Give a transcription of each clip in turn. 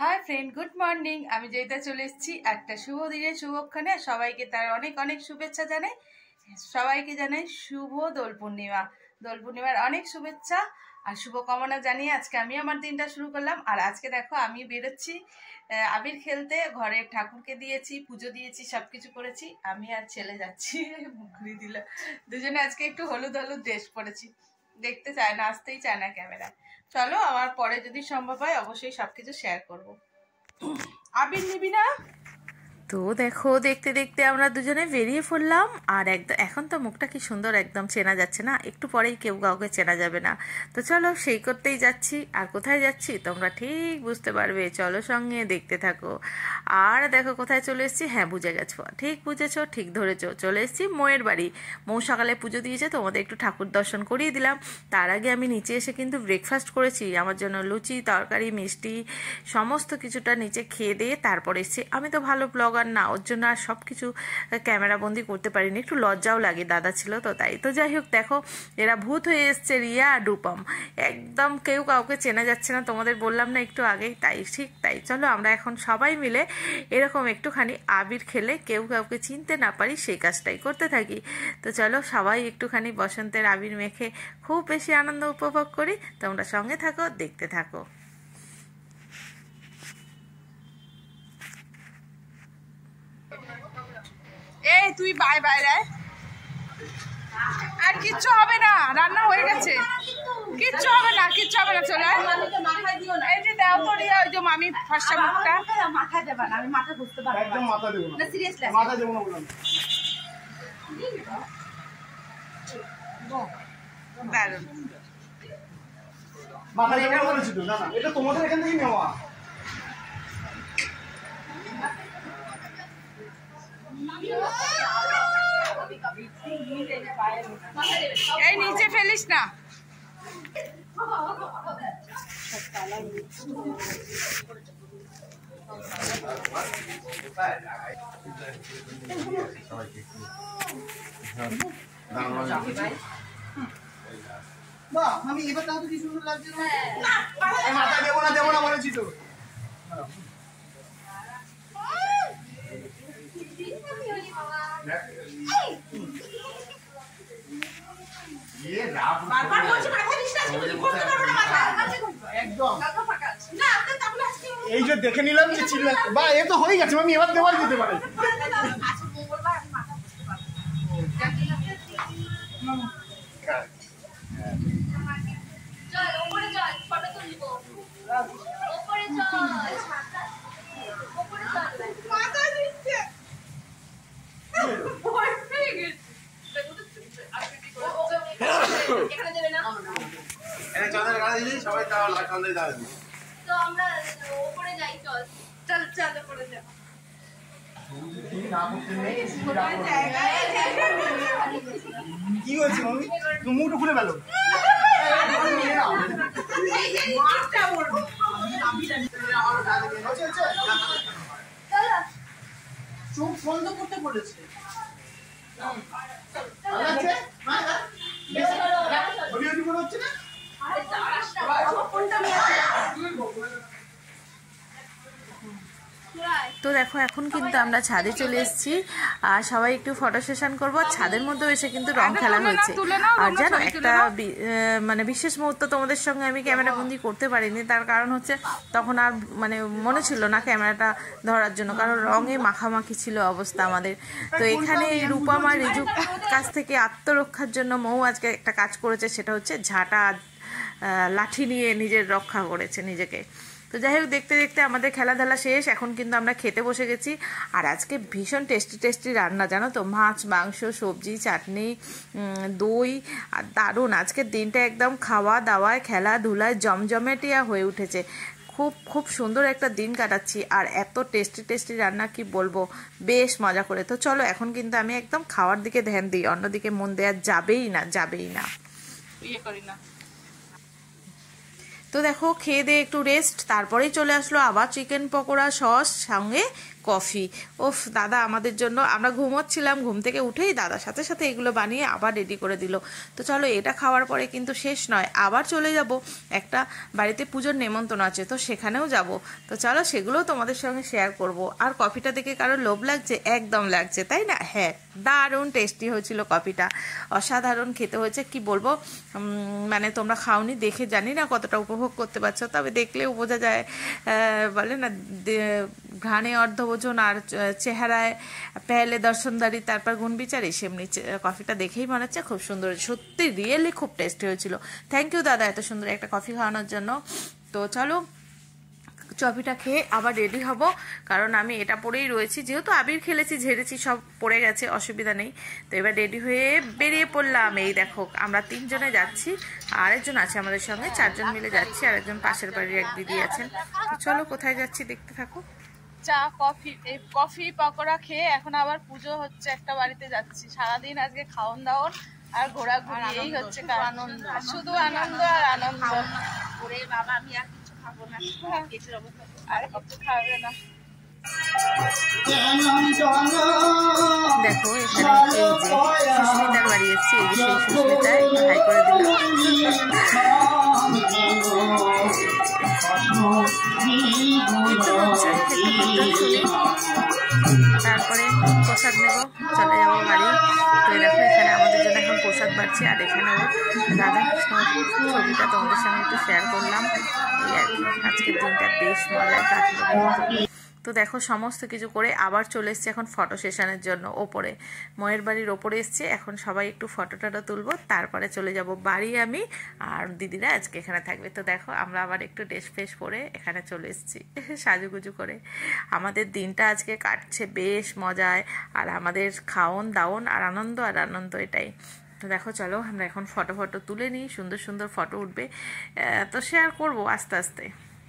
Hi friend, good morning. আমি জয়িতা চলে এসেছি একটা শুভ দিনের শুভক্ষণে। সবাইকে তার অনেক অনেক শুভেচ্ছা জানাই। সবাইকে জানাই শুভ দোল পূর্ণিমা। দোল পূর্ণিমার অনেক শুভেচ্ছা আর শুভকামনা জানিয়ে আজকে আমি আমার দিনটা শুরু করলাম। আর আজকে দেখো আমি বেরোচ্ছি আবির খেলতে। ঘরে ঠাকুরকে দিয়েছি, পুজো দিয়েছি, সব কিছু করেছি। আমি আর ছেলে যাচ্ছি ঘুরিয়ে দিল। দুজনে আজকে একটু হলুদ হলুদ ড্রেস পরেছি, দেখতে চায় না, আসতেই চায় না ক্যামেরায়। চলো, আমার পরে যদি সম্ভব হয় অবশ্যই সবকিছু শেয়ার করব। আবির নিবি না? তো দেখো, দেখতে দেখতে আমরা দুজনে বেরিয়ে পড়লাম। আর একদম এখন তো মুখটা কি সুন্দর, একদম চেনা যাচ্ছে না, একটু পরেই কেউ কাউকে চেনা যাবে না। তো চলো, সেই করতেই যাচ্ছি। আর কোথায় যাচ্ছি তোমরা ঠিক বুঝতে পারবে, চলো সঙ্গে দেখতে থাকো। আর দেখো কোথায় চলে এসেছি। হ্যাঁ, বুঝে গেছো, ঠিক বুঝেছো, ঠিক ধরেছো, চলে এসেছি মৌয়ের বাড়ি। মৌ সকালে পুজো দিয়েছে, তোমাদের একটু ঠাকুর দর্শন করিয়ে দিলাম। তার আগে আমি নিচে এসে কিন্তু ব্রেকফাস্ট করেছি। আমার জন্য লুচি, তরকারি, মিষ্টি সমস্ত কিছুটা নিচে খেয়ে দিয়ে তারপরে এসেছি। আমি তো ভালো ব্লগার না, ওর জন্য আর সব কিছু ক্যামেরাবন্দি করতে পারিনি, একটু লজ্জাও লাগে, দাদা ছিল তো তাই। তো যাই হোক, দেখো এরা ভূত হয়ে এসছে, রিয়া আর রূপম। একদম কেউ কাউকে চেনা যাচ্ছে না, তোমাদের বললাম না একটু আগেই, তাই ঠিক তাই। চলো আমরা এখন সবাই মিলে এরকম একটুখানি আবির খেলে কেউ কাউকে চিনতে না পারি সেই কাজটাই করতে থাকি। তো চলো সবাই একটুখানি বসন্তের আবির মেখে খুব বেশি আনন্দ উপভোগ করি। তোমরা সঙ্গে থাকো, দেখতে থাকো। এই তুই বাইরে আর কিচ্ছু হবে না, রান্না হয়ে গেছে, কিচ্ছু হবে না, কিচ্ছু হবে না। চলে এই যে দাও তো রিয়া, ওই যে মামি ফর্সা মুখটা মাথায় দেবা না। আমি মাথা বুঝতে পারবো, একদম মাথা দেব না, সিরিয়াসলি মাথা দেব না বললাম। দারুণ মাথা দেব না বলেছি তো। না না, এটা তোমাদের এখান থেকে নেওয়া। এই নিচে ফেলিস না। আমি এবার তাও তো কি সুন্দর লাগছে। মাথা দেবো না বলেছি তো। এই যে দেখে নিলাম যে চিল্লা বা এ তো হয়ে গেছে, আমি এবার দেওয়ার দিতে পারি। সবাই তো আমরা উপরে যাই, চল চল চল উপরে যাই। কি হয়েছে মামি, তুমি মুখটা খুলে গেল। চোখ বন্ধ করতে বলেছে। হচ্ছে না। তো দেখো এখন কিন্তু আমরা ছাদে চলে এসেছি আর সবাই একটু ফটো সেশন করবো। ছাদের মধ্যেও এসে কিন্তু রং খেলা হয়েছে। আর জানো একটা মানে বিশেষ মুহূর্ত তোমাদের সঙ্গে আমি ক্যামেরা বন্দি করতে পারিনি, তার কারণ হচ্ছে তখন আর মানে মনে ছিল না ক্যামেরাটা ধরার জন্য, কারণ রঙে মাখামাখি ছিল অবস্থা আমাদের। তো এখানে রূপম আর রিজুর কাছ থেকে আত্মরক্ষার জন্য মৌ আজকে একটা কাজ করেছে, সেটা হচ্ছে ঝাঁটা লাঠি নিয়ে নিজের রক্ষা করেছে নিজেকে। তো যাই হোক, দেখতে দেখতে আমাদের খেলাধুলা শেষ, এখন কিন্তু আমরা খেতে বসে গেছি। আর আজকে ভীষণ টেস্টি টেস্টি রান্না, জানো তো, মাছ, মাংস, সবজি, চাটনি, দই, আর দারুণ আজকের দিনটা একদম খাওয়া দাওয়ায় খেলাধুলায় জমজমেটিয়া হয়ে উঠেছে। খুব খুব সুন্দর একটা দিন কাটাচ্ছি। আর এত টেস্টি টেস্টি রান্না কি বলবো, বেশ মজা করে। তো চলো এখন কিন্তু আমি একদম খাওয়ার দিকে ধ্যান দিই, অন্যদিকে মন দেওয়া যাবেই না, যাবেই না, ইয়ে করি না। তো দেখো খেয়ে দিয়ে একটু রেস্ট, তারপরেই চলে আসলো আবার চিকেন পকোড়া, সস, সঙ্গে কফি। ওফ, দাদা আমাদের জন্য, আমরা ঘুমোচ্ছিলাম, ঘুম থেকে উঠেই দাদার সাথে সাথে এগুলো বানিয়ে আবার রেডি করে দিল। তো চলো, এটা খাওয়ার পরে কিন্তু শেষ নয়, আবার চলে যাব একটা বাড়িতে পুজোর নেমন্তন্ন আছে, তো সেখানেও যাব। তো চলো সেগুলোও তোমাদের সঙ্গে শেয়ার করব। আর কফিটা দেখে কারোর লোভ লাগছে? একদম লাগছে, তাই না? হ্যাঁ, দারুণ টেস্টি হয়েছিল কফিটা, অসাধারণ খেতে হয়েছে। কি বলবো, মানে তোমরা খাওনি দেখে জানি না কতটা উপভোগ করতে পারছো, তবে দেখলেও বোঝা যায়, বলে না ঘ্রাণে অর্ধভোজন আর চেহারায় পেলে দর্শনদারি তারপর গুণ বিচারি, সেমনি কফিটা দেখেই মনে হচ্ছে খুব সুন্দর, সত্যি রিয়েলি খুব টেস্টি হয়েছিল। থ্যাংক ইউ দাদা এত সুন্দর একটা কফি খাওয়ানোর জন্য। তো চলো কফিটা খেয়ে আবার রেডি হব, কারণ আমি এটা পরেই রয়েছি, যেহেতু আবির খেলেছি, ঝেড়েছি, সব পড়ে গেছে, অসুবিধা নেই। তো এবার রেডি হয়ে বেরিয়ে পড়লাম। এই দেখো আমরা 3 জনে যাচ্ছি, আরেকজন আছে আমাদের সঙ্গে, 4 জন মিলে যাচ্ছি, আর একজন পাশের বাড়ির এক দিদি আছেন। তো চলো কোথায় যাচ্ছি দেখতে থাকো। চা কফি পকোড়া খেয়ে এখন আবার পুজো হচ্ছে একটা বাড়িতে যাচ্ছি। সারাদিন আজকে খাওন দাওন আর ঘোরাঘুরি, এই হচ্ছে আনন্দ, শুধু আনন্দ আর আনন্দ। বাবা আমি আর কিছু খাবো না, আর কিছু খাবে না। দেখো এখানে এই যে সুস্মিতার বাড়ি এসছি, এই যে সেই সুস্মিতা হাই করে দিল। তারপরে প্রসাদ নেব, চলে যাবো বাড়ি। তো দেখো এখানে আমাদের জন্য এখন প্রসাদ বাড়ছে, আর এখানে রাধাকৃষ্ণ ছবিটা তোমাদের সঙ্গে একটু শেয়ার করলাম। এই আর কি, আজকের দিনটা বেশ মজায় কাটলো। তো দেখো সমস্ত কিছু করে আবার চলে এসছে এখন ফটো সেশনের জন্য ওপরে, ময়ের বাড়ির ওপরে এসছে। এখন সবাই একটু ফটো টটো তুলবো, তারপরে চলে যাব বাড়ি আমি, আর দিদিরা আজকে এখানে থাকবে। তো দেখো আমরা আবার একটু ড্রেস ফ্রেস পরে এখানে চলে এসেছি সাজুগুজু করে। আমাদের দিনটা আজকে কাটছে বেশ মজায়, আর আমাদের খাওন দাওন আর আনন্দ এটাই। তো দেখো চলো আমরা এখন ফটো তুলে নিই, সুন্দর সুন্দর ফটো উঠবে, তো শেয়ার করব আস্তে আস্তে।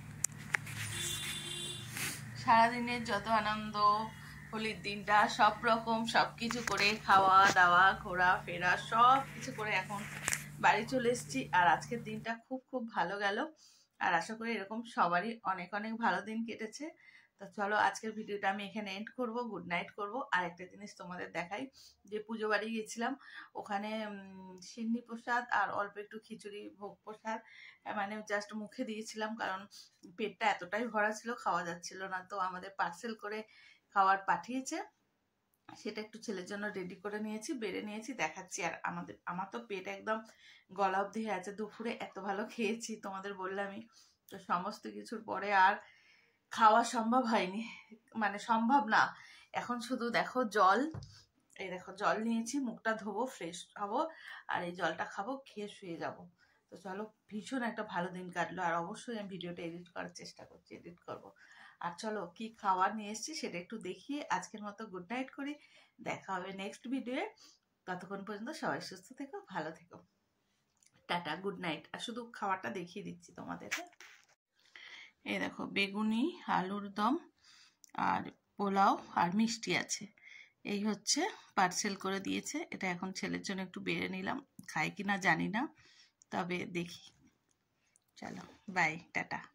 সারাদিনের যত আনন্দ, হোলির দিনটা সব রকম সব কিছু করে, খাওয়া দাওয়া ঘোরা ফেরা সব কিছু করে এখন বাড়ি চলে এসেছি। আর আজকের দিনটা খুব খুব ভালো গেল, আর আশা করি এরকম সবারই অনেক অনেক ভালো দিন কেটেছে। তো চলো আজকের ভিডিওটা আমি এখানে এন্ড করব, গুড নাইট করব। আর একটা জিনিস তোমাদের দেখাই, যে পুজো বাড়ি গেছিলাম, ওখানে সিন্নি প্রসাদ আর অল্প একটু খিচুড়ি ভোগ প্রসাদ, মানে জাস্ট মুখে দিয়েছিলাম, কারণ পেটটা এতটাই ভরা ছিল খাওয়া যাচ্ছিল না। তো আমাদের পার্সেল করে খাবার পাঠিয়েছে, সেটা একটু ছেলের জন্য রেডি করে নিয়েছি, বেড়ে নিয়েছি, দেখাচ্ছি। আর আমার তো পেট একদম গলা অবধি হয়ে আছে, দুপুরে এত ভালো খেয়েছি তোমাদের বললামই। তো সমস্ত কিছুর পরে আর খাওয়া সম্ভব হয়নি, মানে সম্ভব না। এখন শুধু দেখো জল, এই দেখো জল নিয়েছি, মুখটা ধোবো, ফ্রেশ হবো, আর এই জলটা খাবো, খেয়ে শুয়ে যাব। তো চলো, ভীষণ একটা ভালো দিন কাটলো, আর অবশ্যই আমি ভিডিওটা এডিট করার চেষ্টা করছি, এডিট করব। আর চলো কি খাবার নিয়ে এসেছি সেটা একটু দেখিয়ে আজকের মতো গুড নাইট করি। দেখা হবে নেক্সট ভিডিওয়ে, ততক্ষণ পর্যন্ত সবাই সুস্থ থেকো, ভালো থেকো, টাটা, গুড নাইট। আর শুধু খাবারটা দেখিয়ে দিচ্ছি তোমাদের। এই দেখো বেগুনি, আলুর দম, আর পোলাও, আর মিষ্টি আছে। এই হচ্ছে পার্সেল করে দিয়েছে, এটা এখন ছেলের জন্য একটু বেড়ে নিলাম, খাই কিনা জানি না, তবে দেখি। চলো বাই, টাটা।